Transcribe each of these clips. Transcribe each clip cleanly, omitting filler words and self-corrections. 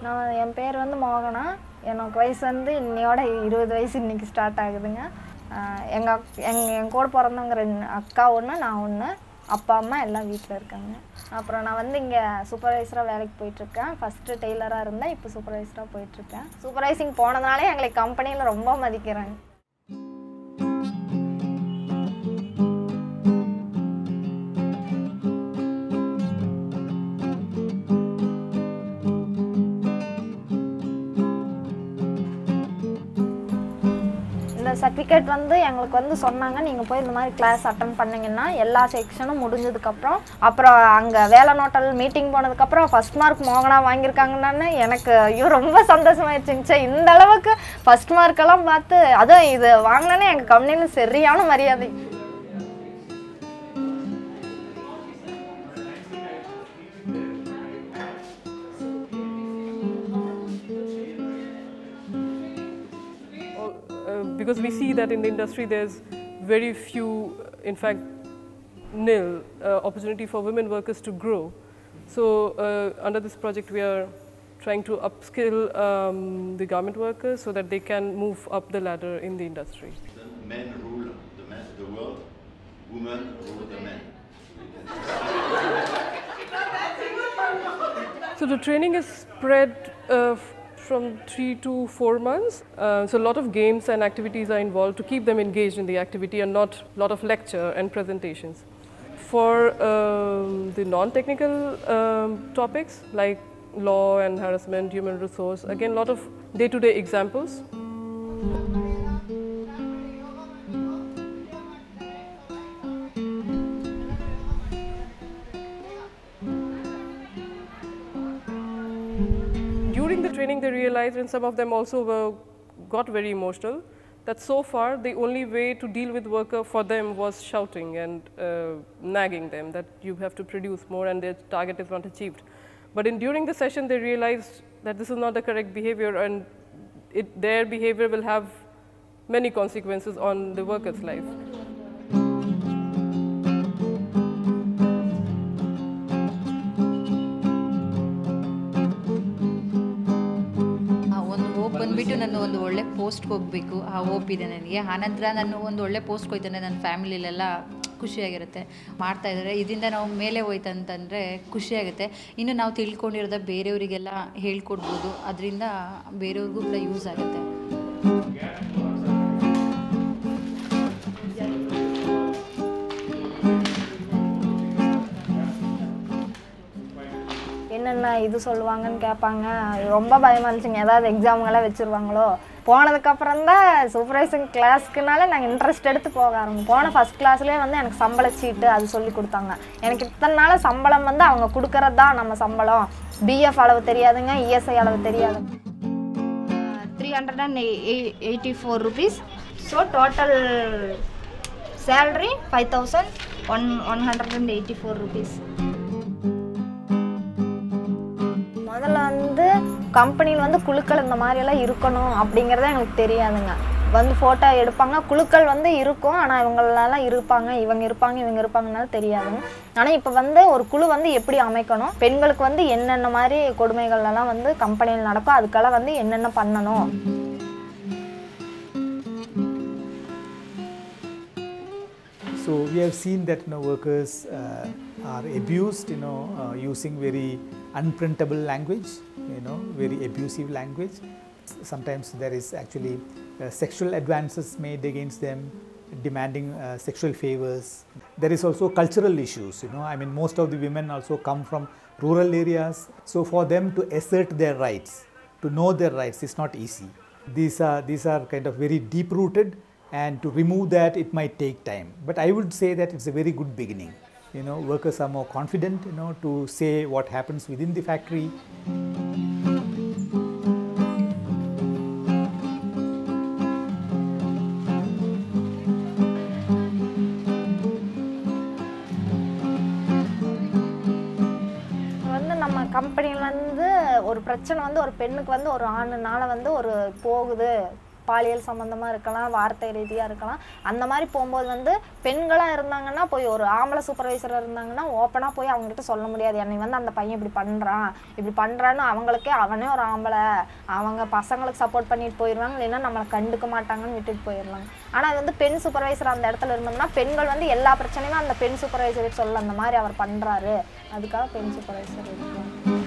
நான் என் பேர் வந்து மோகனா. எனக்கு வயசு வந்து இன்னையோட 20 வயசு இன்னைக்கு ஸ்டார்ட் ஆகுதுங்க. என் கூட பிறந்தவங்க 2 அக்கா ஒன்று, நான் ஒன்று. அப்பா அம்மா எல்லாம் வீட்டில் இருக்காங்க. அப்புறம் நான் வந்து இங்கே சூப்பர்வைசராக வேலைக்கு போயிட்டுருக்கேன். ஃபஸ்ட்டு டெய்லராக இருந்தேன், இப்போ சூப்பர்வைசராக போயிட்டுருக்கேன். சூப்பர்வைசிங் போனதுனாலே எங்களை கம்பெனியில் ரொம்ப மதிக்கிறாங்க. சர்டிஃபிகேட் வந்து எங்களுக்கு வந்து சொன்னாங்க, நீங்கள் போய் இந்த மாதிரி கிளாஸ் அட்டன் பண்ணிங்கன்னா எல்லா செக்ஷனும் முடிஞ்சதுக்கப்புறம் அப்புறம் அங்கே வேலை நோட்டல் மீட்டிங் போனதுக்கப்புறம் ஃபஸ்ட் மார்க் மோகனா வாங்கியிருக்காங்கன்னு எனக்கு ஐயோ ரொம்ப சந்தோஷமாயிடுச்சுங்க. இந்த அளவுக்கு ஃபஸ்ட் மார்க்கெல்லாம் பார்த்து அதுவும் இது வாங்கினேன்னு எங்கள் கம்பெனியில் சரியான மரியாதை. Because we see that in the industry there's very few, in fact nil, opportunity for women workers to grow. So under this project we are trying to upskill the garment workers so that they can move up the ladder in the industry. The men rule the world, women rule the men. So the training is spread from 3 to 4 months. So a lot of games and activities are involved to keep them engaged in the activity and not a lot of lecture and presentations. For the non-technical topics like law and harassment, human resource, again a lot of day-to-day examples. During the training they realized, and some of them also got very emotional, that so far the only way to deal with worker for them was shouting and nagging them that you have to produce more and their target is not achieved. But during the session they realized that this is not the correct behavior and their behavior will have many consequences on the worker's life. ಬಂದುಬಿಟ್ಟು ನಾನು ಒಂದು ಒಳ್ಳೆ ಪೋಸ್ಟ್ಗೆ ಹೋಗಬೇಕು, ಆ hope ಇದೆ ನನಗೆ. ಆನಂತರ ನಾನು ಒಂದು ಒಳ್ಳೆ ಪೋಸ್ಟ್ಗೆ ಹೋಯ್ತಾನೆ ನನ್ನ ಫ್ಯಾಮಿಲಿಲೆಲ್ಲ ಖುಷಿಯಾಗಿರುತ್ತೆ. ಮಾಡ್ತಾಯಿದ್ದಾರೆ, ಇದರಿಂದ ನಾವು ಮೇಲೆ ಹೋಯ್ತಂತಂದರೆ ಖುಷಿಯಾಗುತ್ತೆ. ಇನ್ನು ನಾವು ತಿಳ್ಕೊಂಡಿರೋದ ಬೇರೆಯವರಿಗೆಲ್ಲ ಹೇಳ್ಕೊಡ್ಬೋದು, ಅದರಿಂದ ಬೇರೆಯವ್ರಿಗೂ ಕೂಡ ಯೂಸ್ ಆಗುತ್ತೆ. என்னென்ன இது சொல்லுவாங்கன்னு கேட்பாங்க. ரொம்ப பயமாக இருந்துச்சுங்க, ஏதாவது எக்ஸாம்கெல்லாம் வச்சுருவாங்களோ. போனதுக்கப்புறம் தான் சூப்பர்வைசிங் கிளாஸ்க்குனால நாங்கள் இன்ட்ரெஸ்ட் எடுத்து போக ஆரம்பிச்சோம். போன ஃபஸ்ட் கிளாஸ்லேயே வந்து எனக்கு சம்பள சீட்டு அது சொல்லி கொடுத்தாங்க. எனக்கு இத்தனை நாள் சம்பளம் வந்து அவங்க கொடுக்கறது தான் நம்ம சம்பளம். பிஎஃப் அளவு தெரியாதுங்க, இஎஸ்ஐ அளவு தெரியாது. 384 rupees. So total salary 5184 rupees. முதல்ல வந்து கம்பெனியில் வந்து குழுக்கள் இந்த மாதிரியெல்லாம் இருக்கணும் அப்படிங்கிறத எங்களுக்கு தெரியாதுங்க. வந்து ஃபோட்டோ எடுப்பாங்க, குழுக்கள் வந்து இருக்கும், ஆனால் இவங்களெல்லாம் இருப்பாங்க, இவங்க இருப்பாங்கனால தெரியாதுங்க. ஆனால் இப்போ வந்து ஒரு குழு வந்து எப்படி அமைக்கணும், பெண்களுக்கு வந்து என்னென்ன மாதிரி கொடுமைகள்லாம் வந்து கம்பெனியில் நடக்கும், அதுக்கெல்லாம் வந்து என்னென்ன பண்ணணும். So we have seen that workers are abused, using very unprintable language, very abusive language. Sometimes there is actually sexual advances made against them, demanding sexual favors. There is also cultural issues, I mean most of the women also come from rural areas, so for them to assert their rights, to know their rights is not easy. These are kind of very deep rooted, and to remove that it might take time, but I would say that it's a very good beginning. Workers are more confident, to say what happens within the factory. வந்து நம்ம கம்பெனியில் வந்து ஒரு பிரச்சனை வந்து ஒரு பெண்ணுக்கு வந்து ஒரு ஆணுனால வந்து ஒரு போகுது, பாலியல் சம்மந்தமாக இருக்கலாம், வார்த்தை ரீதியாக இருக்கலாம். அந்த மாதிரி போகும்போது வந்து பெண்களாக இருந்தாங்கன்னா போய் ஒரு ஆம்பளை சூப்பர்வைசராக இருந்தாங்கன்னா ஓப்பனாக போய் அவங்ககிட்ட சொல்ல முடியாது. என்னை வந்து அந்த பையன் இப்படி பண்ணுறான்னு அவங்களுக்கே அவனே ஒரு ஆம்பளை, அவங்க பசங்களுக்கு சப்போர்ட் பண்ணிட்டு போயிடுவாங்க, இல்லைன்னா நம்மளை கண்டுக்க மாட்டாங்கன்னு விட்டுட்டு போயிடலாம். ஆனால் அது வந்து பெண் சூப்பர்வைசர் அந்த இடத்துல இருந்தோம்னா பெண்கள் வந்து எல்லா பிரச்சனையும் அந்த பெண் சூப்பர்வைசருக்கு சொல்ல, அந்த மாதிரி அவர் பண்ணுறாரு, அதுக்காக பெண் சூப்பர்வைசர் இருக்கும்.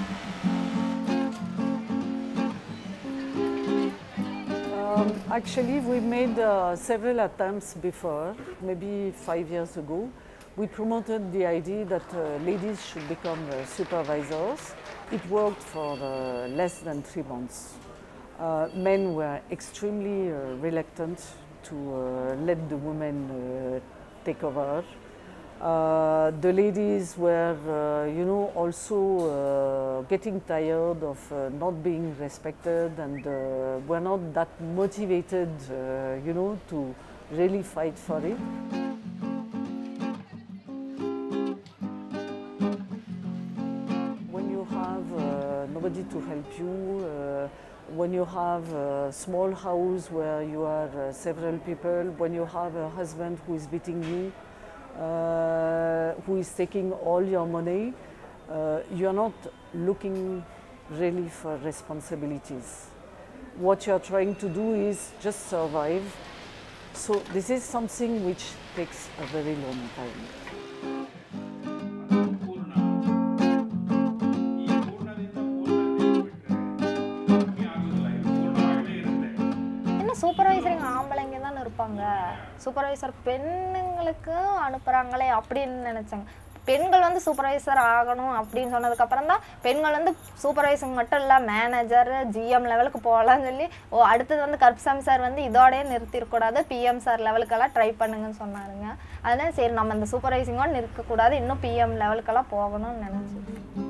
Actually, we made several attempts before, maybe 5 years ago. We promoted the idea that ladies should become supervisors. It worked for less than 3 months. Men were extremely reluctant to let the women take over. The ladies were, also getting tired of not being respected, and were not that motivated, to really fight for it. When you have nobody to help you, when you have a small house where you are several people, when you have a husband who is beating you, who is taking all your money, you are not looking really for responsibilities. What you are trying to do is just survive. So this is something which takes a very long time. சூப்பர்வைசரிங் ஆம்பளைங்க தான் இருப்பாங்க, supervisor பெண்ணுங்களுக்கு அனுப்புகிறாங்களே அப்படின்னு நினச்சாங்க. பெண்கள் வந்து supervisor ஆகணும் அப்படின்னு சொன்னதுக்கப்புறம் தான் பெண்கள் வந்து சூப்பர்வைசர் மட்டும் இல்லை மேனேஜர் ஜிஎம் லெவலுக்கு போகலான்னு சொல்லி அடுத்தது வந்து கருப்சாமி சார் வந்து இதோடய நிறுத்திடக்கூடாது, பிஎம் சார் லெவலுக்கெல்லாம் ட்ரை பண்ணுங்கன்னு சொன்னாருங்க. அதனால சரி நம்ம இந்த சூப்பர்வைசிங்கோடு நிற்கக்கூடாது, இன்னும் பிஎம் லெவலுக்கெல்லாம் போகணும்னு நினச்சி